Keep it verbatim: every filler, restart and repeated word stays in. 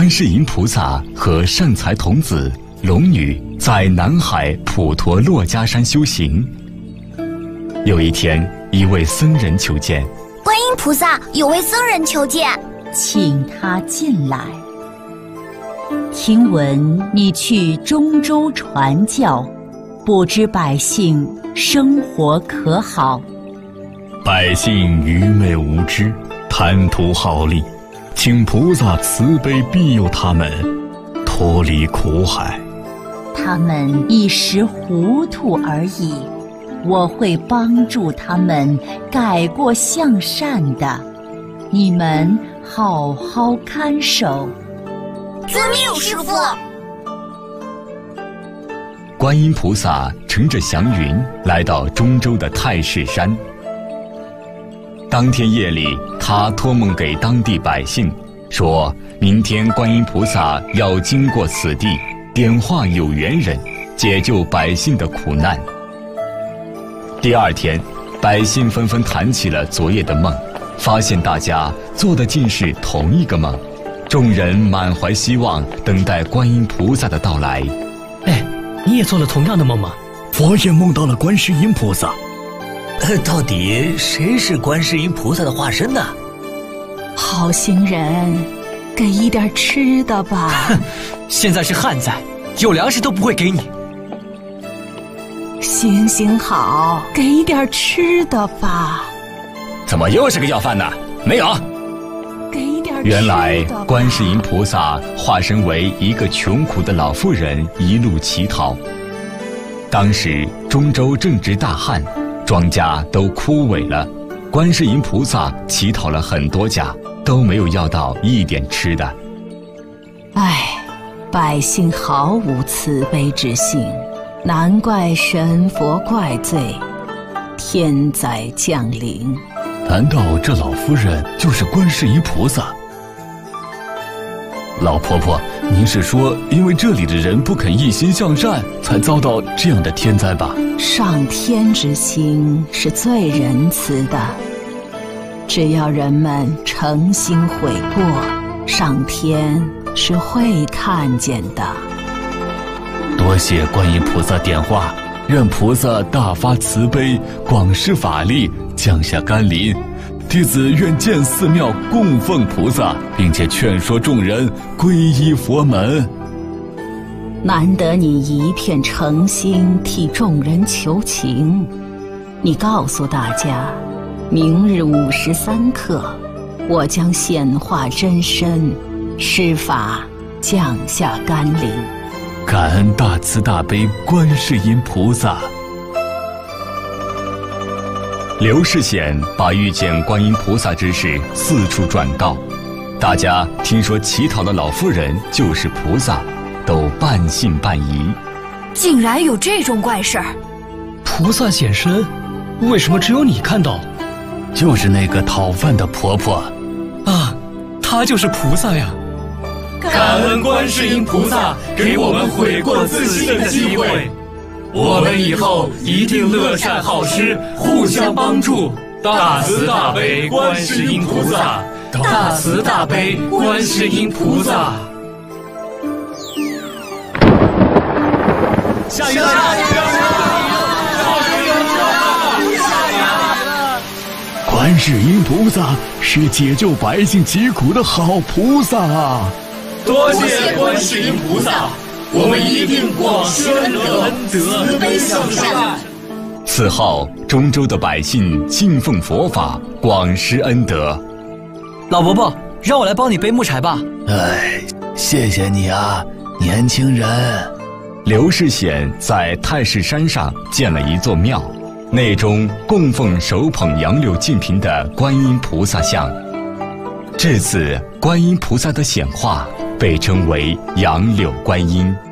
观世音菩萨和善财童子、龙女在南海普陀珞珈山修行。有一天，一位僧人求见。 观音菩萨，有位僧人求见， 请他进来。听闻你去中州传教，不知百姓生活可好？ 百姓愚昧无知，贪图好利，请菩萨慈悲庇佑他们，脱离苦海。 他们一时糊涂而已，我会帮助他们改过向善的，你们好好看守。 遵命，师父。 观音菩萨乘着祥云来到中州的太室山。当天夜里，他托梦给当地百姓，说明天观音菩萨要经过此地，点化有缘人，解救百姓的苦难。第二天，百姓纷纷谈起了昨夜的梦，发现大家做的竟是同一个梦。众人满怀希望，等待观音菩萨的到来。 哎，你也做了同样的梦吗？ 我也梦到了观世音菩萨。 呃，到底谁是观世音菩萨的化身呢？ 好心人，给一点吃的吧。 现在是旱灾，有粮食都不会给你。 行行好，给一点吃的吧。 怎么又是个要饭的？没有。 给一点吃的吧。 原来观世音菩萨化身为一个穷苦的老妇人，一路乞讨。当时中州正值大旱，庄稼都枯萎了，观世音菩萨乞讨了很多家，都没有要到一点吃的。 唉，百姓毫无慈悲之心，难怪神佛怪罪，天灾降临。 难道这老夫人就是观世音菩萨？老婆婆，您是说因为这里的人不肯一心向善，才遭到这样的天灾吧？ 上天之心是最仁慈的，只要人们诚心悔过，上天是会看见的。 多谢观音菩萨点化，愿菩萨大发慈悲，广施法力，降下甘霖。弟子愿建寺庙供奉菩萨，并且劝说众人皈依佛门。 难得你一片诚心替众人求情，你告诉大家，明日午时三刻，我将显化真身，施法降下甘霖。 感恩大慈大悲观世音菩萨。 刘世显把遇见观音菩萨之事四处转告，大家听说乞讨的老妇人就是菩萨，都半信半疑。 竟然有这种怪事儿！ 菩萨显身，为什么只有你看到？ 就是那个讨饭的婆婆啊，她就是菩萨呀！ 感恩观世音菩萨给我们悔过自新的机会，我们以后一定乐善好施，互相帮助。大慈大悲观世音菩萨，大慈大悲观世音菩萨。 下雨了！下雨了！ 观世音菩萨是解救百姓疾苦的好菩萨啊！ 多谢观世音菩萨，我们一定广施恩德，慈悲向善。 此后，中州的百姓信奉佛法，广施恩德。 老伯伯，让我来帮你背木柴吧。 哎，谢谢你啊，年轻人。 刘世显在太室山上建了一座庙，内中供奉手捧杨柳净瓶的观音菩萨像。至此，观音菩萨的显化被称为杨柳观音。